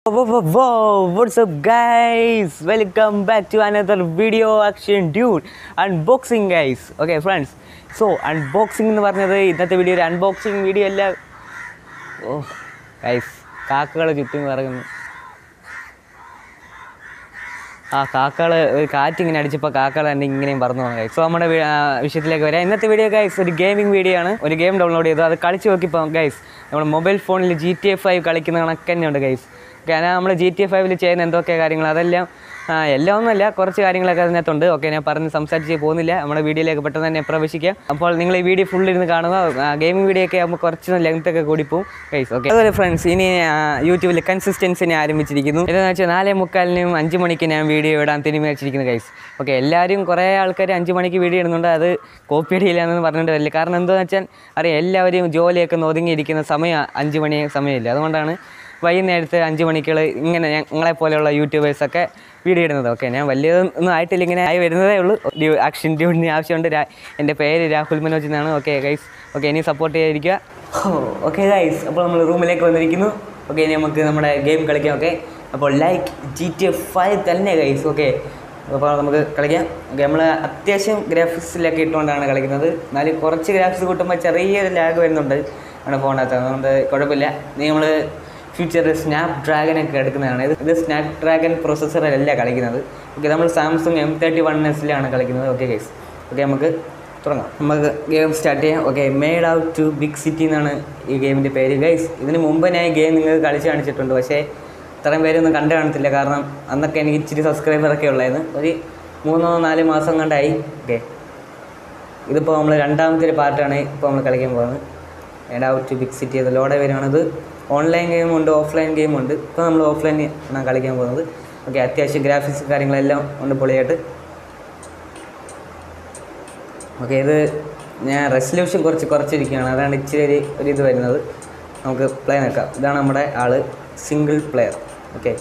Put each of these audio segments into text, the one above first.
What's up guys? Welcome back to another video action dude unboxing guys. Okay friends, so unboxing എന്ന് പറഞ്ഞത് ഇന്നത്തെ video ഒരു unboxing video അല്ല. ഓ guys, കാക്കകൾ ചുറ്റും കറങ്ങുന്നു. കാക്കകൾ ഒരു കാറ്റിങ്ങനെ അടിച്ചപ്പോൾ കാക്കകൾ തന്നെ ഇങ്ങനെയും പറന്നു പോകുന്നു ഗൈസ്. സോ നമ്മുടെ വിഷയത്തിലേക്ക് വരാം. ഇന്നത്തെ വീഡിയോ ഗൈസ് ഒരു ഗെയിമിംഗ് വീഡിയോ ആണ്. ഒരു ഗെയിം ഡൗൺലോഡ് ചെയ്തു, അത് കളിച്ച് നോക്കിയപ്പോൾ ഗൈസ് നമ്മുടെ മൊബൈൽ ഫോണിൽ GTA 5 കളിക്കുന്ന കണക്ക് തന്നെയുണ്ട് ഗൈസ്. കാരണം നമ്മൾ GTA 5 ചെയ്യുന്ന എന്തൊക്കെ കാര്യങ്ങൾ അതെല്ലാം എല്ലാം ഒന്നുമല്ല, കുറച്ച് കാര്യങ്ങളൊക്കെ അതിനകത്തുണ്ട്. ഓക്കെ, ഞാൻ പറഞ്ഞ് സംസാരിച്ച് പോകുന്നില്ല, നമ്മുടെ വീഡിയോയിലേക്ക് പെട്ടെന്ന് തന്നെ പ്രവേശിക്കാം. അപ്പോൾ നിങ്ങൾ ഈ വീഡിയോ ഫുള്ളിരുന്ന് കാണുക. ഗെയിമിംഗ് വീഡിയോ ഒക്കെ ആകുമ്പോൾ കുറച്ച് ലെങ്ത്തൊക്കെ കൂടിപ്പോവും ഗൈസ്. ഓക്കെ, അതുപോലെ ഫ്രണ്ട്സ് ഇനി യൂട്യൂബിൽ കൺസിസ്റ്റൻസിനെ ആരംഭിച്ചിരിക്കുന്നു. എന്താണെന്ന് വെച്ചാൽ 4:45-നും 5 മണിക്ക് ഞാൻ വീഡിയോ ഇടാൻ തീരുമാനിച്ചിരിക്കുന്നു ഗൈസ്. ഓക്കെ, എല്ലാവരും കുറേ ആൾക്കാർ 5 മണിക്ക് വീഡിയോ ഇടുന്നുണ്ട്, അത് കോപ്പി അടിയില്ലാന്ന് പറഞ്ഞിട്ട് വരില്ല. കാരണം എന്താണെന്ന് വെച്ചാൽ അറിയാം, എല്ലാവരും ജോലിയൊക്കെ ഒതുങ്ങിയിരിക്കുന്ന സമയം 5 മണി സമയമില്ല. അതുകൊണ്ടാണ് വൈകുന്നേരത്തെ 5 മണിക്കുകൾ ഇങ്ങനെ ഞങ്ങളെപ്പോലെയുള്ള യൂട്യൂബേഴ്സൊക്കെ വീഡിയോ ഇടുന്നത്. ഓക്കെ, ഞാൻ വലിയതൊന്നും ആയിട്ടില്ല, ഇങ്ങനെ ആയി വരുന്നതേ ഉള്ളൂ. ആക്ഷൻ ഡ്യൂഡിന് ആവശ്യമുണ്ട്. എൻ്റെ പേര് രാഹുൽ മനോജ് എന്നാണ്. ഓക്കെ ഗൈസ്, ഓക്കെ ഇനി സപ്പോർട്ട് ചെയ്യാതിരിക്കുക. ഓക്കെ ഗൈസ്, അപ്പോൾ നമ്മൾ റൂമിലേക്ക് വന്നിരിക്കുന്നു. ഓക്കെ, ഇനി നമുക്ക് നമ്മുടെ ഗെയിം കളിക്കാം. ഓക്കെ, അപ്പോൾ GTA 5 തന്നെ ഗൈസ്. ഓക്കെ, അപ്പോൾ നമുക്ക് കളിക്കാം. ഓക്കെ, നമ്മൾ അത്യാവശ്യം ഗ്രാഫിക്സിലൊക്കെ ഇട്ടുകൊണ്ടാണ് കളിക്കുന്നത്. എന്നാലും കുറച്ച് ഗ്രാഫിക്സ് കൂട്ടുമ്പോൾ ചെറിയൊരു ലാഗ് വരുന്നുണ്ട് നമ്മുടെ ഫോണിനകത്ത്. അതുകൊണ്ട് കുഴപ്പമില്ല. നമ്മൾ ഫ്യൂച്ചറിൽ സ്നാപ് ഡ്രാഗനൊക്കെ എടുക്കുന്നതാണ്. ഇത് സ്നാപ് ഡ്രാഗൺ പ്രോസസ്സറിലല്ല കളിക്കുന്നത്. ഓക്കെ, നമ്മൾ സാംസങ് M31s കളിക്കുന്നത്. ഓക്കെ ഗൈസ്, ഓക്കെ നമുക്ക് തുടങ്ങാം. നമുക്ക് ഗെയിം സ്റ്റാർട്ട് ചെയ്യാം. Okay, made out to big city എന്നാണ് ഈ ഗെയിമിൻ്റെ പേര് ഗൈസ്. ഇതിന് മുമ്പ് ഞാൻ ഈ ഗെയിം നിങ്ങൾക്ക് കളിച്ച് കാണിച്ചിട്ടുണ്ട്, പക്ഷേ ഇത്രയും പേരൊന്നും കണ്ടു കാണത്തില്ല. കാരണം അന്നൊക്കെ എനിക്ക് ഇച്ചിരി സബ്സ്ക്രൈബറൊക്കെ ഉള്ളായിരുന്നു. ഒരു 3-4 മാസം കണ്ടായി. ഓക്കെ, ഇതിപ്പോൾ നമ്മൾ രണ്ടാമത്തെ ഒരു പാർട്ടാണ് ഇപ്പോൾ നമ്മൾ കളിക്കാൻ പോകുന്നത്. Made out to big city അത് ലോഡ് വരുവാണിത്. ഓൺലൈൻ ഗെയിമുണ്ട്, ഓഫ്ലൈൻ ഗെയിമുണ്ട്. ഇപ്പോൾ നമ്മൾ ഓഫ്ലൈൻ ആണ് കളിക്കാൻ പോകുന്നത്. ഓക്കെ, അത്യാവശ്യം ഗ്രാഫിക്സ് കാര്യങ്ങളെല്ലാം ഉണ്ട് പൊളിയായിട്ട്. ഓക്കെ, ഇത് ഞാൻ റെസല്യൂഷൻ കുറച്ചിരിക്കുകയാണ്, അതാണ് ഇച്ചിരി ഒരു ഇത് വരുന്നത്. നമുക്ക് പ്ലേ നോക്കാം. ഇതാണ് നമ്മുടെ ആൾ, സിംഗിൾ പ്ലെയർ. ഓക്കെ,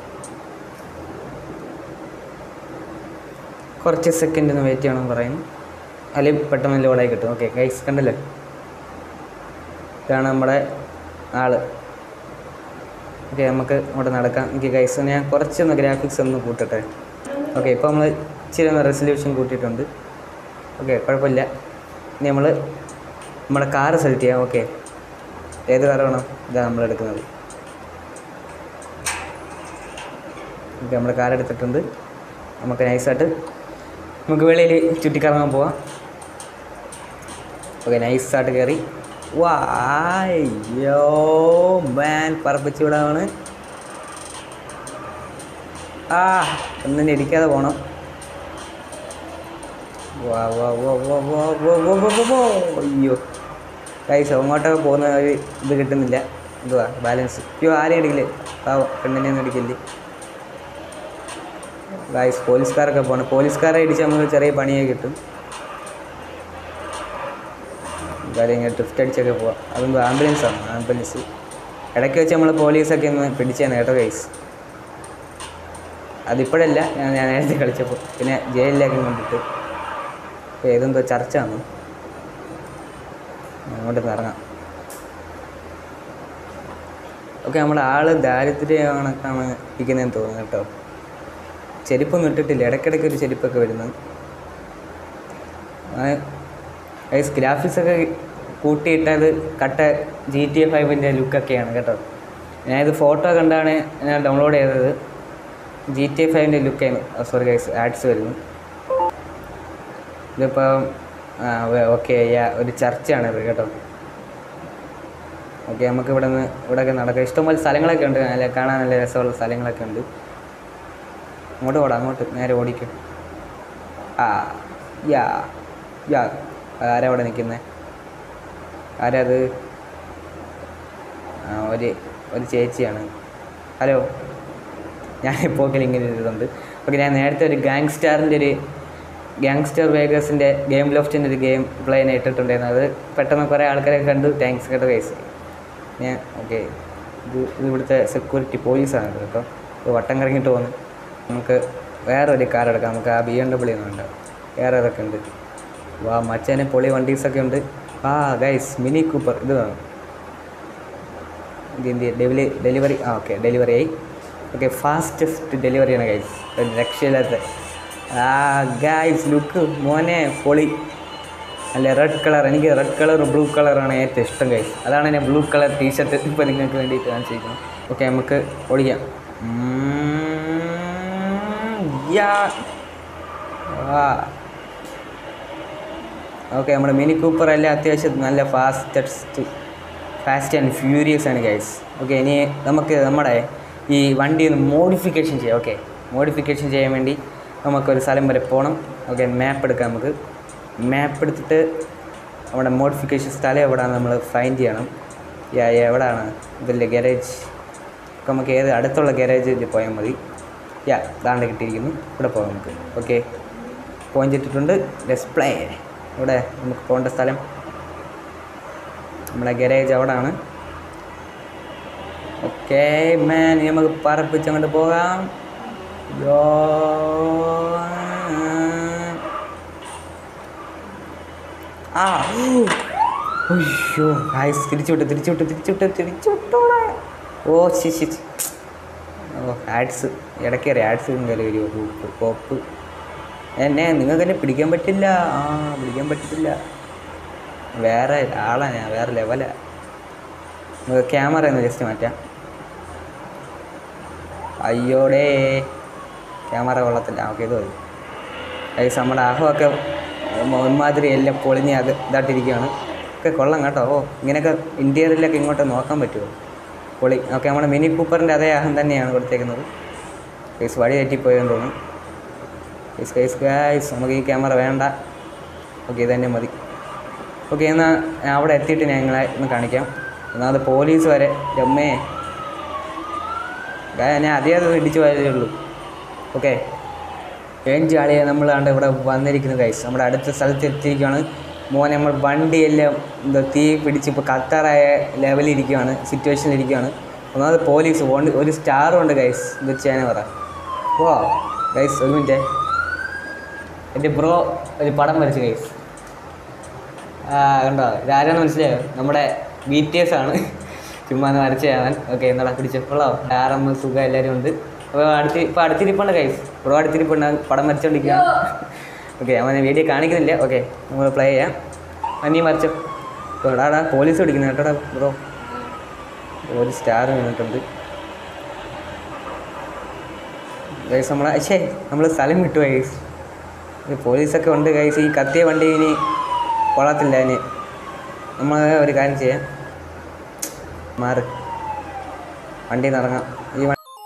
കുറച്ച് സെക്കൻഡിന് വെയിറ്റ് ചെയ്യണമെന്ന് പറയുന്നു, അല്ലെങ്കിൽ പെട്ടെന്ന് ലോഡായി കിട്ടും. ഓക്കെ ഗൈസ്, കണ്ടല്ലോ, ഇതാണ് നമ്മുടെ ആൾ. ഓക്കെ, നമുക്ക് അങ്ങോട്ട് നടക്കാം. എനിക്ക് ഗൈസ് ഞാൻ കുറച്ചൊന്ന് ഗ്രാഫിക്സ് ഒന്ന് കൂട്ടട്ടെ. ഓക്കെ, ഇപ്പോൾ നമ്മൾ ഇച്ചിരി ഒന്ന് റെസല്യൂഷൻ കൂട്ടിയിട്ടുണ്ട്. ഓക്കെ, കുഴപ്പമില്ല. ഇനി നമ്മുടെ കാറ് സെലക്ട് ചെയ്യാം. ഓക്കെ, ഏത് കാറ് വേണം? ഇതാണ് നമ്മൾ എടുക്കുന്നത്. ഓക്കെ, നമ്മൾ കാർ എടുത്തിട്ടുണ്ട്. നമുക്ക് നൈസായിട്ട് നമുക്ക് വെളിയിൽ ചുറ്റിക്കറങ്ങാൻ പോവാം. ഓക്കെ, നൈസായിട്ട് കയറി വായോ മാൻ പറപ്പിച്ച് വിടാണ്. ഒന്നിനെ ഇടിക്കാതെ പോകണം. അയ്യോ ഗൈസ്, അങ്ങോട്ടൊക്കെ പോകുന്ന ഒരു ഇത് കിട്ടുന്നില്ല. എന്തുവാ ബാലൻസ്? അയ്യോ, ആരെയും ഇടിക്കില്ലേ? പെണ്ണിനെ ഒന്നും ഇടിക്കില്ലേ ഗൈസ്? പോലീസുകാരൊക്കെ പോകണം. പോലീസുകാരെ ഇടിച്ച് നമുക്ക് ചെറിയ പണിയൊക്കെ കിട്ടും. കാര്യം ഇങ്ങനെ ഡ്രിഫ്റ്റ് അടിച്ചൊക്കെ പോവാം. അതൊന്നും ആംബുലൻസാണ്. ആംബുലൻസ് ഇടയ്ക്ക് വെച്ച് നമ്മൾ പോലീസൊക്കെ ഒന്ന് പിടിച്ചേനെ കേട്ടോ ഗൈസ്. അതിപ്പോഴല്ല, ഞാൻ നേരത്തെ കളിച്ചപ്പോൾ. പിന്നെ ജയിലിലേക്ക് കൊണ്ടിട്ട് ഇതെന്തോ ചർച്ചാണ്. അങ്ങോട്ട് ഇറങ്ങാം. ഓക്കെ, നമ്മുടെ ആൾ ദാരിദ്ര്യ കണക്കാണ് ഇരിക്കുന്നതെന്ന് തോന്നുന്നു കേട്ടോ. ചെരുപ്പൊന്നും ഇട്ടിട്ടില്ല, ഇടയ്ക്കിടയ്ക്ക് ഒരു ചെരുപ്പൊക്കെ വരുന്നത്. ഗൈസ്, ഗ്രാഫിക്സൊക്കെ കൂട്ടിയിട്ടത് കട്ട GTA 5 ലുക്കൊക്കെയാണ് കേട്ടോ. ഞാനിത് ഫോട്ടോ കണ്ടാണ് ഞാൻ ഡൗൺലോഡ് ചെയ്തത്. GTA 5 ലുക്കാണ്. സോറി ഗൈസ്, ആഡ്സ് വരുന്നു. ഇതിപ്പം ഓക്കെ ഒരു ചർച്ചയാണിത് കേട്ടോ. ഓക്കെ, നമുക്ക് ഇവിടെയൊക്കെ നടക്കാം. ഇഷ്ടംപോലെ സ്ഥലങ്ങളൊക്കെ ഉണ്ട്, നല്ല കാണാൻ നല്ല രസമുള്ള സ്ഥലങ്ങളൊക്കെ ഉണ്ട്. അങ്ങോട്ട് ഓടാം, അങ്ങോട്ട് നേരെ ഓടിക്കും. ആരാ അവിടെ നിൽക്കുന്നത്? ആരത്? ഒരു ചേച്ചിയാണ്. ഹലോ, ഞാനിപ്പോൾ ഇങ്ങനെ ഇടുന്നുണ്ട്. ഓക്കെ, ഞാൻ നേരത്തെ ഒരു ഗാങ്സ്റ്റർ വേഗസിൻ്റെ ഗെയിം ലോഫ്റ്റിൻ്റെ ഒരു ഗെയിം പ്ലേനെ ഇട്ടിട്ടുണ്ടായിരുന്നു. അത് പെട്ടെന്ന് കുറേ ആൾക്കാരെ കണ്ടു. താങ്ക്സ് കേട്ടോ ഗൈസ്. ഞാൻ ഓക്കെ, ഇത് ഇവിടുത്തെ സെക്യൂരിറ്റി പോലീസാണ് കേട്ടോ. വട്ടം കറങ്ങിയിട്ട് പോകുന്നു. നമുക്ക് വേറൊരു കാർ എടുക്കാം. നമുക്ക് ആ BMW ഒന്നും ഉണ്ട്, വേറെ അതൊക്കെ ഉണ്ട്. മച്ചാനെ പൊളി വണ്ടീസൊക്കെ ഉണ്ട്. ഗൈസ്, മിനി കൂപ്പർ ഇത് വേണം. ഡെലിവറി ഓക്കെ, ഡെലിവറി ആയി. ഓക്കെ ഫാസ്റ്റസ്റ്റ് ഡെലിവറിയാണ് ഗൈസ്, ഒരു രക്ഷയില്ലാത്ത. ഗൈസ് ലുക്ക് മോനെ പൊളി. അല്ല റെഡ് കളർ, എനിക്ക് റെഡ് കളർ ബ്ലൂ കളറാണ് ഏറ്റവും ഇഷ്ടം ഗൈസ്. അതാണ് ഞാൻ ബ്ലൂ കളർ ടീഷർട്ട് ഇപ്പോൾ നിങ്ങൾക്ക് വേണ്ടിയിട്ട് കാണിച്ചിരിക്കുന്നത്. ഓക്കെ നമുക്ക് ഓടിക്കാം. ഓക്കെ നമ്മുടെ മിനി കൂപ്പർ എല്ലാം അത്യാവശ്യം നല്ല ഫാസ്റ്റ് ആൻഡ് ഫ്യൂരിയസ് ആണ് ഗൈസ്. ഓക്കെ ഇനി നമുക്ക് നമ്മുടെ ഈ വണ്ടി ഒന്ന് മോഡിഫിക്കേഷൻ ചെയ്യാം. ഓക്കെ മോഡിഫിക്കേഷൻ ചെയ്യാൻ വേണ്ടി നമുക്കൊരു സ്ഥലം വരെ പോകണം. ഓക്കെ മാപ്പ് എടുക്കാം. നമുക്ക് മാപ്പ് എടുത്തിട്ട് നമ്മുടെ മോഡിഫിക്കേഷൻ സ്ഥലം എവിടെയാണ് നമ്മൾ ഫൈൻഡ് ചെയ്യണം. എവിടെയാണ് ഇതില്ലേ ഗാരേജ്. നമുക്ക് ഏത് അടുത്തുള്ള ഗാരേജിൽ പോയാൽ മതി. ദാണ്ട് കിട്ടിയിരിക്കുന്നു, ഇവിടെ പോകാം നമുക്ക്. ഓക്കെ പോയിന്റ് ഇട്ടിട്ടുണ്ട്. ഡിസ്പ്ലേ ഇവിടെ നമുക്ക് പോകേണ്ട സ്ഥലം നമ്മുടെ ഗാരേജ് അവിടെയാണ്. ഓക്കെ മാൻ ഇനി നമുക്ക് പറപ്പിച്ചങ്ങോട്ട് പോകാം. അയ്യോ ഗൈസ് തിരിച്ചുവിട്ടു. ഓ ശരി. ഓ ആഡ്സ് ഇടയ്ക്കേറി ആഡ്സ് കയറി വരുമോ. പോപ്പ് എന്നെ നിങ്ങൾക്ക് എന്നെ പിടിക്കാൻ പറ്റില്ല. പിടിക്കാൻ പറ്റത്തില്ല. വേറെ ആളാണ് ഞാൻ, വേറെ ലെവലാണ്. നമുക്ക് ക്യാമറ ഒന്ന് ജസ്റ്റ് മാറ്റാം. അയ്യോടേ ക്യാമറ കൊള്ളത്തില്ല. ഓക്കെ ഇത് മതി ഗൈസ്. നമ്മുടെ ആഹമൊക്കെ ഒരുമാതിരി എല്ലാം പൊളിഞ്ഞ് ഇതായിട്ടിരിക്കുകയാണ്. ഒക്കെ കൊള്ളാം കേട്ടോ. ഇങ്ങനെയൊക്കെ ഇൻറ്റീരിയറിലൊക്കെ ഇങ്ങോട്ട് നോക്കാൻ പറ്റുമോ, പൊളി. ഓക്കെ നമ്മുടെ മിനി കൂപ്പറിൻ്റെ അതേ ആഹം തന്നെയാണ് കൊടുത്തേക്കുന്നത് ഗൈസ്. വഴി തെറ്റിപ്പോയെന്ന് തോന്നുന്നു ഗൈസ്. നമുക്ക് ഈ ക്യാമറ വേണ്ട. ഓക്കെ ഇത് തന്നെ മതി. ഓക്കെ എന്നാൽ അവിടെ എത്തിയിട്ട് ഞങ്ങളെ ഒന്ന് കാണിക്കാം. എന്നാൽ അത് പോലീസ് വരെ രമ്മേ ഞാൻ അതേ ഇടിച്ച് പോയതേ ഉള്ളൂ. ഓക്കെ ആളിയെ നമ്മളാണ്ട് ഇവിടെ വന്നിരിക്കുന്നു ഗൈസ്. നമ്മുടെ അടുത്ത സ്ഥലത്ത് എത്തിയിരിക്കുകയാണ്. മോനെ നമ്മൾ വണ്ടിയെല്ലാം തീ പിടിച്ച് ഇപ്പോൾ കത്താറായ ലെവലിരിക്കുകയാണ്, സിറ്റുവേഷനിലിരിക്കുകയാണ്. ഒന്നാമത് പോലീസ് ഒരു സ്റ്റാറും ഉണ്ട് ഗൈസ്. ഇത് ചെയ്യാൻ പറ. ഗൈസ് ഒരു മിനിറ്റ്, എൻ്റെ ബ്രോ ഒരു പടം വരച്ചു ഗൈസ്. കണ്ടോ ഇതാരാന്ന് മനസ്സിലായോ? നമ്മുടെ BTS ആണ്. ചുമ്മാ വരച്ച് ചെയ്യാൻ. ഓക്കെ എന്നാടാ പിടിച്ചപ്പോഴോ ആറമ്മ സുഖം എല്ലാവരും ഉണ്ട്. അപ്പോൾ ഇപ്പോൾ അടുത്തിരിപ്പുണ്ട് ഗൈസ്. ബ്രോ അടുത്തിരിപ്പുണ്ട്, പടം വരച്ചുകൊണ്ടിരിക്കുകയാണ്. ഓക്കെ അവൻ വീഡിയോ കാണിക്കുന്നില്ല. ഓക്കെ നമ്മൾ പ്ലേ ചെയ്യാം. നീ വരച്ചോ. എടാടാ പോലീസ് പിടിക്കുന്നു കേട്ടോടാ ബ്രോ. ഒരു സ്റ്റാർ വീണിട്ടുണ്ട് ഗൈസ്. നമ്മൾ സ്ഥലം വിട്ടു ഗൈസ്. പോലീസൊക്കെ ഉണ്ട് ഗൈസ്. ഈ കത്തിയ വണ്ടി ഇനി കൊള്ളത്തില്ല. ഇനി നമ്മൾ ഒരു കാര്യം ചെയ്യാം, മാറി വണ്ടിയിൽ നിന്ന് ഇറങ്ങാം. ഈ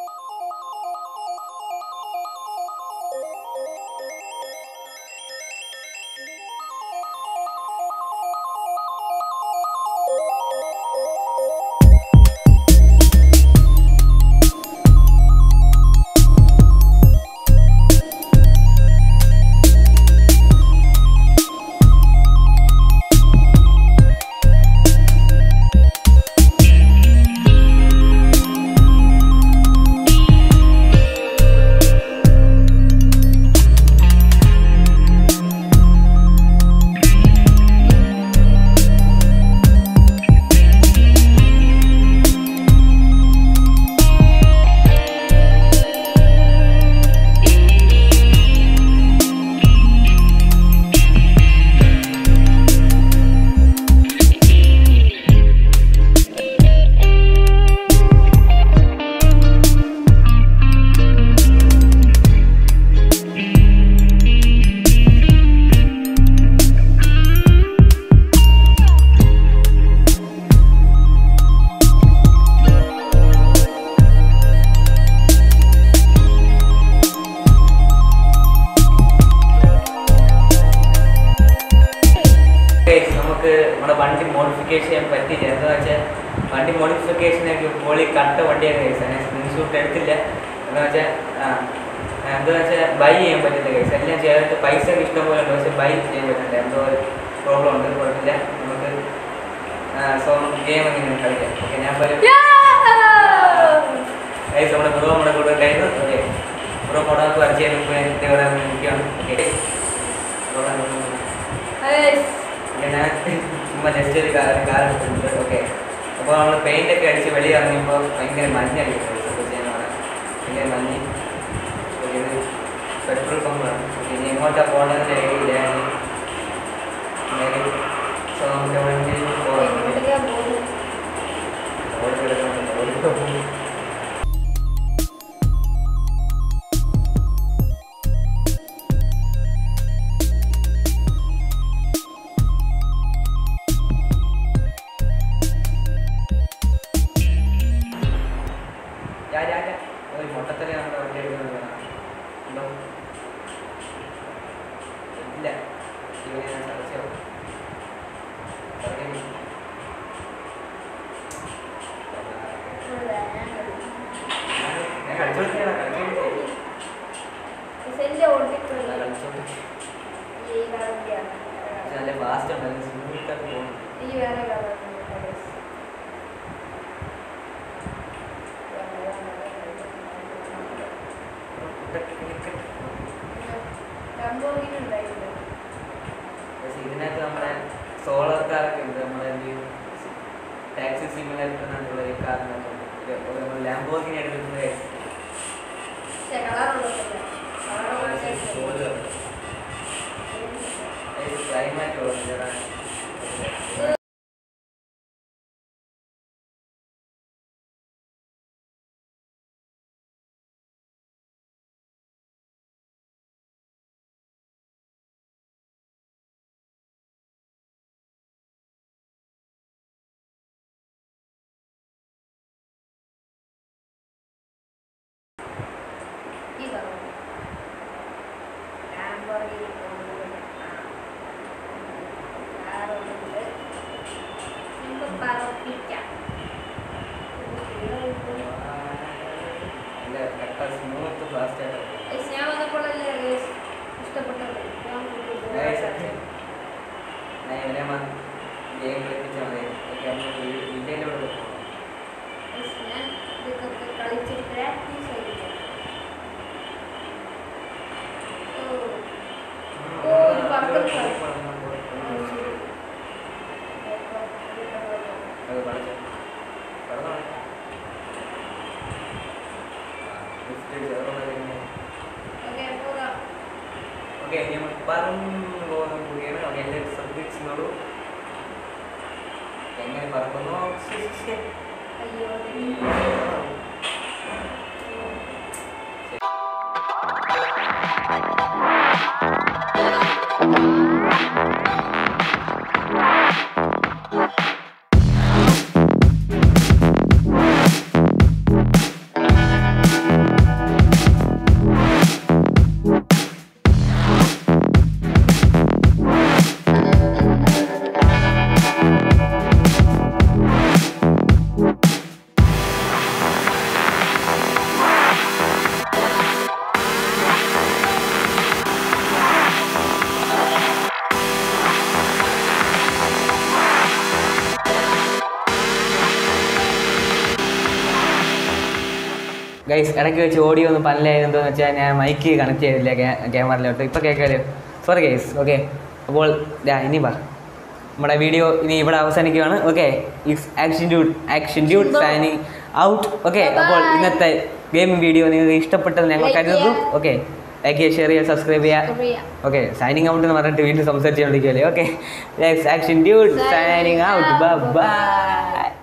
നമ്മുടെ വണ്ടി മോഡിഫിക്കേഷൻ ചെയ്യാൻ പറ്റില്ല. എന്താണെന്ന് വെച്ചാൽ വണ്ടി മോഡിഫിക്കേഷനൊക്കെ പൊളി കട്ട വണ്ടിയാണ് കൈസ്. ഞാൻ സ്ക്രീൻഷോട്ട് എടുത്തില്ല. എന്താണെന്ന് വെച്ചാൽ എന്താണെന്ന് വെച്ചാൽ ബൈ ചെയ്യാൻ പറ്റില്ല കൈസ്. എല്ലാം ചെയ്യാനായിട്ട് പൈസ ഇഷ്ടം പോലെ ഉണ്ട്, പക്ഷേ ബൈ ചെയ്യാൻ പറ്റില്ല. എന്തോ പ്രോബ്ലം ഉണ്ട്. കുഴപ്പമില്ല, നമുക്ക് സോ ഗെയിം എങ്ങനെ കളിക്കാം. ഓക്കെ ഞാൻ പറയും കൈസ്. നമ്മുടെ ബ്രോ നമ്മുടെ കൂടെ ഉണ്ടായിരുന്നു. ഓക്കെ ബ്രോ പടമൊക്കെ വരച്ച് ചെയ്യാൻ നിൽക്കുകയാണ്. ഓക്കെ ഞാൻ ചുമ്മാ ജസ്റ്റ് ഒരു കാർ എടുത്തിട്ടുണ്ട്. ഓക്കെ അപ്പോൾ നമ്മൾ പെയിൻ്റൊക്കെ അടിച്ച് വെളിയിൽ ഇറങ്ങിയപ്പോൾ ഭയങ്കര മഞ്ഞടിക്കും. ചെയ്യാൻ പറയാം സംഭവമാണ്. ഇനി എങ്ങോട്ടാ പോകേണ്ടത് ഐഡിയ സോ നമുക്ക് വണ്ടി മൊത്തത്തിൽ നമ്മുടെ വണ്ടി എടുക്കുന്നത് ഉണ്ടോ ഇല്ല ഇവനെ ഞാൻ ചർച്ചയോ ഞാൻ കളിച്ചോണ്ടിരിക്കണ നല്ല ഫാസ്റ്റ് ഉണ്ട് സ്മൂത്തൊക്കെ പോകുന്നു. ഇതിനകത്ത് നമ്മുടെ സോളർ കാറൊക്കെ ഉണ്ട്. നമ്മുടെ ടാക്സി സിമിലർ എന്നുള്ള ഈ കാറിനകത്ത് നമ്മൾ ലാംബോർഗിനി എടുക്കുന്നത് ക്ലൈമാറ്റ് ഉള്ളത്. Okay, നമ്മൾ പറന്നു പോകുന്ന കൂടിയാണ്. അവിടെ എല്ലാവരും ശ്രദ്ധിച്ചോളൂ. എങ്ങനെ പറക്കുന്നു? ഗൈസ് ഇടയ്ക്ക് വെച്ച് ഓഡിയോ ഒന്നും പല്ലായിരുന്നെന്ന് വെച്ചാൽ ഞാൻ മൈക്ക് കണക്ട് ചെയ്തില്ല ക്യാമറയിലോട്ട്. ഇപ്പോൾ കേൾക്കാമല്ലോ. Sorry guys. ഓക്കെ, അപ്പോൾ ഇനി പറ നമ്മുടെ വീഡിയോ ഇനി ഇവിടെ അവസാനിക്കുകയാണ്. Okay, it's action dude signing out. Okay, അപ്പോൾ ഇന്നത്തെ ഗെയിമിംഗ് വീഡിയോ നിങ്ങൾക്ക് ഇഷ്ടപ്പെട്ടെന്ന് ഞങ്ങൾ കരുതുന്നു. ഓക്കെ, ലൈക്ക് ചെയ്യുക, ഷെയർ ചെയ്യുക, സബ്സ്ക്രൈബ് ചെയ്യുക. ഓക്കെ, സൈനിങ് ഔട്ട് എന്ന് പറഞ്ഞിട്ട് വീണ്ടും സംസാരിച്ചുകൊണ്ടിരിക്കുകയല്ലേ. Okay, action dude signing out. By.